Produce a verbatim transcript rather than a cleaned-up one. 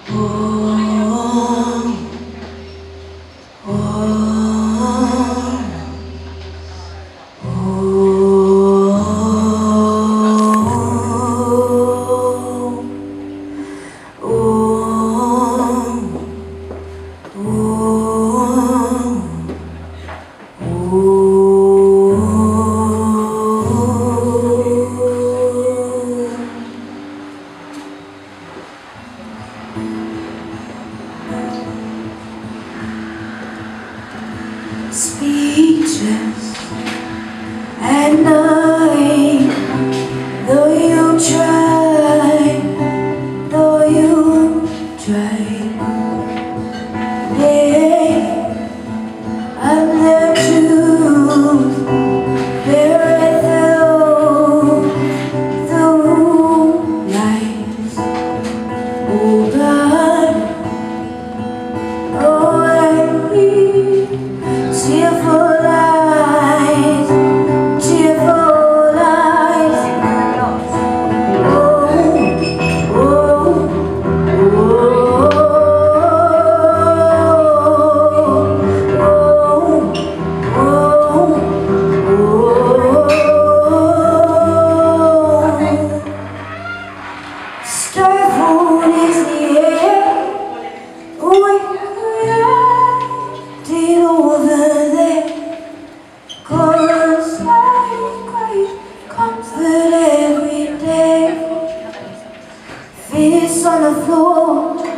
Speechless at night, though you try, though you try. Yeah, I'm there to bear it through, through lies. Oh God, oh I need tearful eyes, tearful eyes. Oh, oh, oh, oh, oh, oh. Starfall is the air. Oh, did over there, 'cause I crave comfort every day. Fists on the floor,